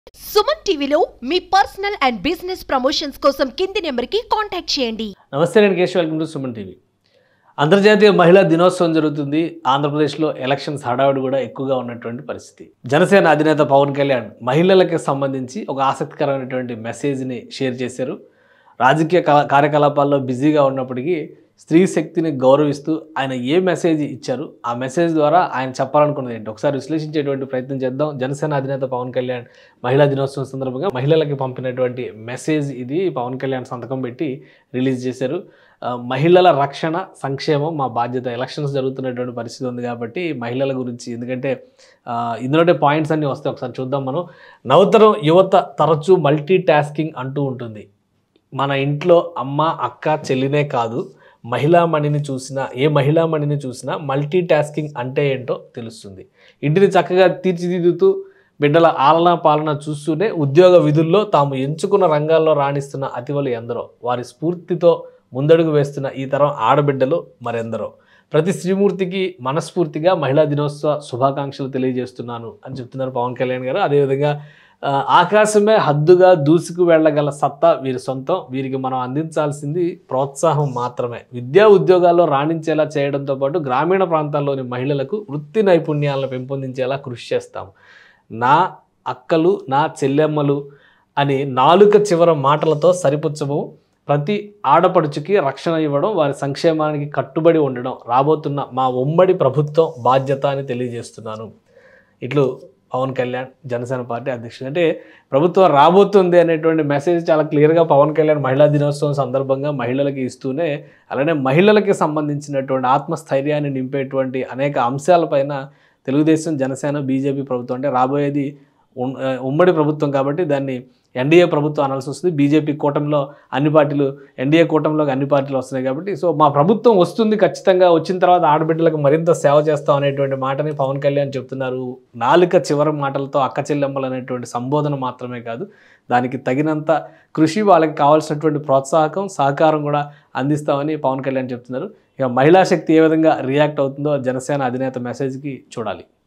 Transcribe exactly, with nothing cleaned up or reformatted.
సుమన్ టీవీలో మీ personal and business promotions కోసం కింది నెంబర్కి కాంటాక్ట్ చేయండి. నమస్తే, నేను Keshav. Welcome to Suman TV. అంతర్జాతీయ మహిళా దినోత్సవం జరుగుతుంది. ఆంధ్రప్రదేశ్లో ఎలక్షన్స్ హడావుడి కూడా ఎక్కువగా ఉన్నటువంటి పరిస్థితి. జనసేన అధినేత పవన్ కళ్యాణ్ మహిళలకు సంబంధించి ఒక ఆసక్తికరమైనటువంటి మెసేజ్ని షేర్ చేశారు. రాజకీయ కార్యకలాపాల్లో బిజీగా ఉన్నప్పటికీ స్త్రీ శక్తిని గౌరవిస్తూ ఆయన ఏ మెసేజ్ ఇచ్చారు, ఆ మెసేజ్ ద్వారా ఆయన చెప్పాలనుకున్నది ఏంటి ఒకసారి విశ్లేషించేటువంటి ప్రయత్నం చేద్దాం. జనసేన అధినేత పవన్ కళ్యాణ్ మహిళా దినోత్సవం సందర్భంగా మహిళలకి పంపినటువంటి మెసేజ్ ఇది. పవన్ కళ్యాణ్ సంతకం పెట్టి రిలీజ్ చేశారు. మహిళల రక్షణ సంక్షేమం మా బాధ్యత. ఎలక్షన్స్ జరుగుతున్నటువంటి పరిస్థితి ఉంది కాబట్టి మహిళల గురించి, ఎందుకంటే ఇందులోనే పాయింట్స్ అన్నీ వస్తాయి. ఒకసారి చూద్దాం మనం. నవతరం యువత తరచూ మల్టీ టాస్కింగ్ అంటూ ఉంటుంది. మన ఇంట్లో అమ్మ, అక్క, చెల్లినే కాదు, మహిళామణిని చూసినా, ఏ మహిళామణిని చూసినా మల్టీ టాస్కింగ్ అంటే ఏంటో తెలుస్తుంది. ఇంటిని చక్కగా తీర్చిదిద్దుతూ బిడ్డల ఆలన పాలన చూస్తూనే ఉద్యోగ విధుల్లో తాము ఎంచుకున్న రంగాల్లో రాణిస్తున్న అతివలు ఎందరో, వారి స్ఫూర్తితో ముందడుగు వేస్తున్న ఈ తరం ఆడబిడ్డలు మరెందరో. ప్రతి శ్రీమూర్తికి మనస్ఫూర్తిగా మహిళా దినోత్సవ శుభాకాంక్షలు తెలియజేస్తున్నాను అని చెప్తున్నారు పవన్ కళ్యాణ్ గారు. అదేవిధంగా ఆకాశమే హద్దుగా దూసుకు వెళ్ళగల సత్తా వీరి సొంతం, వీరికి మనం అందించాల్సింది ప్రోత్సాహం మాత్రమే. విద్యా ఉద్యోగాల్లో రాణించేలా చేయడంతో పాటు గ్రామీణ ప్రాంతాల్లోని మహిళలకు వృత్తి నైపుణ్యాలను పెంపొందించేలా కృషి చేస్తాము. నా అక్కలు, నా చెల్లెమ్మలు అని నాలుక చివర మాటలతో సరిపుచ్చము. ప్రతి ఆడపడుచుకి రక్షణ ఇవ్వడం, వారి సంక్షేమానికి కట్టుబడి ఉండడం రాబోతున్న మా ఉమ్మడి ప్రభుత్వం బాధ్యత అని తెలియజేస్తున్నాను. ఇట్లు పవన్ కళ్యాణ్, జనసేన పార్టీ అధ్యక్షుడు. అంటే ప్రభుత్వం రాబోతుంది అనేటువంటి మెసేజ్ చాలా క్లియర్గా పవన్ కళ్యాణ్ మహిళా దినోత్సవం సందర్భంగా మహిళలకి ఇస్తూనే, అలానే మహిళలకి సంబంధించినటువంటి ఆత్మస్థైర్యాన్ని నింపేటువంటి అనేక అంశాలపైన తెలుగుదేశం, జనసేన, బీజేపీ ప్రభుత్వం, అంటే రాబోయేది ఉమ్మడి ప్రభుత్వం కాబట్టి దాన్ని ఎన్డీఏ ప్రభుత్వం అనాల్సి వస్తుంది. బీజేపీ కూటమిలో అన్ని పార్టీలు, ఎన్డీఏ కూటమిలోకి అన్ని పార్టీలు వస్తున్నాయి కాబట్టి, సో మా ప్రభుత్వం వస్తుంది, ఖచ్చితంగా వచ్చిన తర్వాత ఆడబిడ్డలకు మరింత సేవ చేస్తాం అనేటువంటి మాటని పవన్ కళ్యాణ్ చెప్తున్నారు. నాలుక చివరి మాటలతో అక్క చెల్లెమ్మలు అనేటువంటి సంబోధన మాత్రమే కాదు, దానికి తగినంత కృషి, వాళ్ళకి కావాల్సినటువంటి ప్రోత్సాహకం, సహకారం కూడా అందిస్తామని పవన్ కళ్యాణ్ చెప్తున్నారు. ఇక మహిళా శక్తి ఏ విధంగా రియాక్ట్ అవుతుందో జనసేన అధినేత మెసేజ్కి చూడాలి.